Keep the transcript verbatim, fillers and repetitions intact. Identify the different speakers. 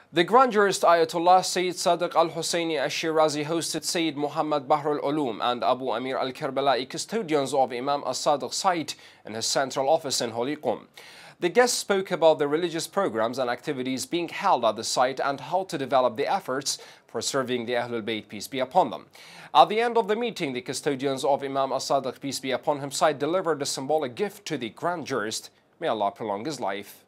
Speaker 1: The Grand Jurist Ayatollah Seyyed Sadiq al-Husseini al-Shirazi hosted Sayyid Muhammad Bahrul Ulum and Abu Ameer al-Karbalaei, custodians of Imam al-Sadiq site in his central office in Ulum. The guests spoke about the religious programs and activities being held at the site and how to develop the efforts for serving the Ahlulbait, peace be upon them. At the end of the meeting, the custodians of Imam al-Sadiq, peace be upon him, site delivered a symbolic gift to the Grand Jurist. May Allah prolong his life.